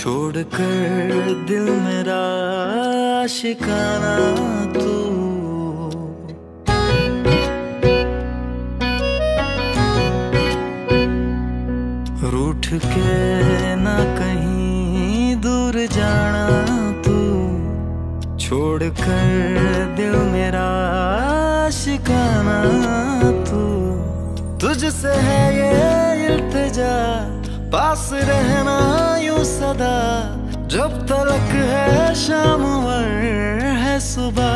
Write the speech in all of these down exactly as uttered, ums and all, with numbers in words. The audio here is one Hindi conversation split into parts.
छोड़कर दिल मेरा आशिकाना तू, रूठ के ना कहीं दूर जाना तू, छोड़कर दिल मेरा आशिकाना तू। तुझसे है ये इल्तिजा, पास रहना यूं सदा, जब तलक है शाम वर है सुबह।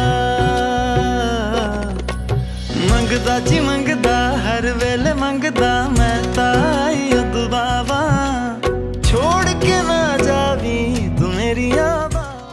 मंगदा जी मंगदा हर वेले मंगदा मैं ताई दुबावा, छोड़ के ना जावी तू मेरी याद।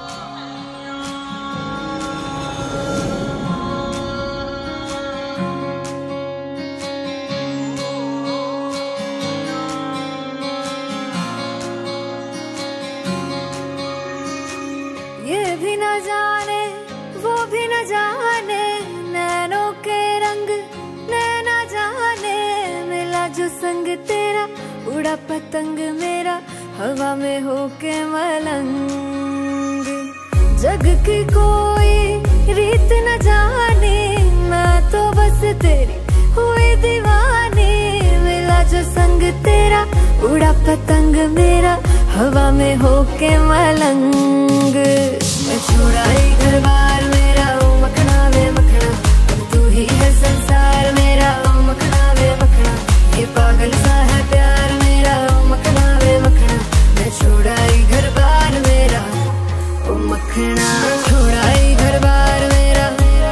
ये भी न जाने वो भी न जाने, नैनों के रंग नैना जाने, मिला जो संग तेरा उड़ा पतंग मेरा हवा में होके मलंग। जग की कोई रीत न जाने, मैं तो बस तेरी हुई दीवानी, मिला जो संग तेरा उड़ा पतंग मेरा हवा में होके मलंग। मैं छुड़ाई घर बार मेरा ओ मखना वे मखना, तू ही है संसार मेरा ओ मखना वे मखना, ये पागल सा है प्यार मेरा ओ मखना वे मखना। मैं छुड़ाई घर बार मेरा ओ मखना, छुड़ाई घर बार मेरा,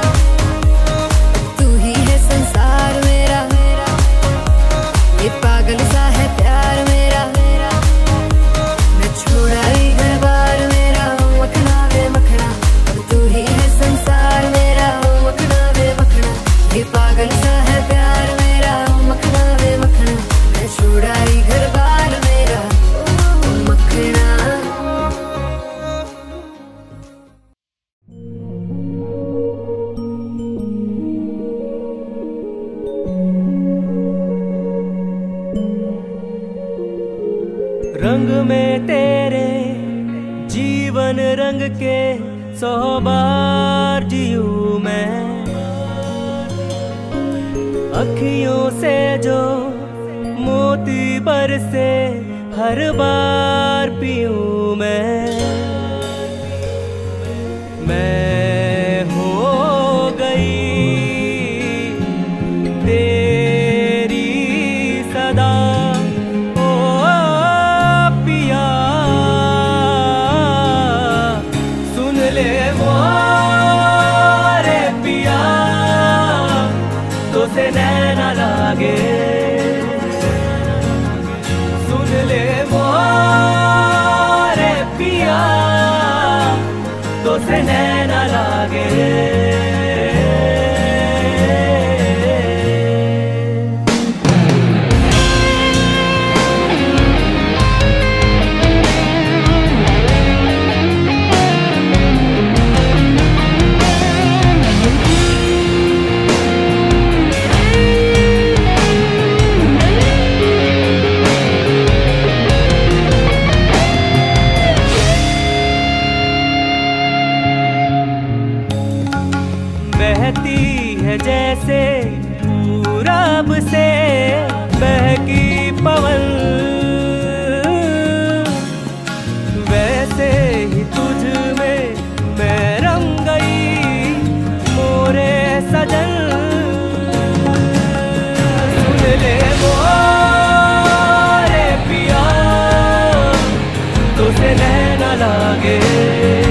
तू ही है संसार मेरा, ये पागल सा है प्यार मेरा। मैं छुड़ाई घर बार मेरा ओ मखना वे मखना, तू ही है संसार मेरा ओ मखना वे मखना, ये पागल सा है प्यार मेरा ओ मखना वे मखना। मैं छुड़ाई घर बार मेरा ओ मखना। रंग में तेरे जीवन रंग के सौ बार जीऊं मैं, अखियों से जो मोती बरसे हर बार पीऊं मैं। मैं हो गई तेरी सदा ओ पिया, सुन ले मोरे पिया, तो से नैना लागे, सुन ले मोरे पिया, तो से नैना लागे। बहती है जैसे पूरब से बहकी पवन, वैसे ही तुझ में मैं रंग गई मोरे सजन। सुन ले मोरे पिया, तो से नैना लागे,